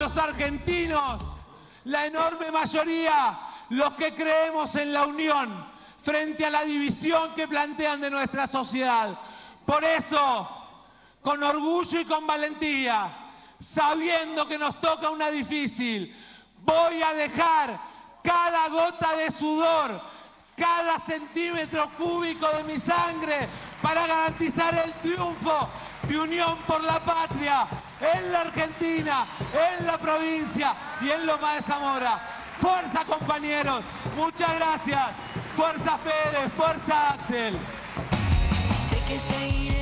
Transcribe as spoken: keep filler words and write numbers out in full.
los argentinos, la enorme mayoría, los que creemos en la unión frente a la división que plantean de nuestra sociedad. Por eso, con orgullo y con valentía, sabiendo que nos toca una difícil, voy a dejar cada gota de sudor, cada centímetro cúbico de mi sangre para garantizar el triunfo de Unión por la Patria en la Argentina, en la provincia y en Loma de Zamora. ¡Fuerza, compañeros! Muchas gracias. ¡Fuerza, Fede! ¡Fuerza, Axel! Sé que seguiré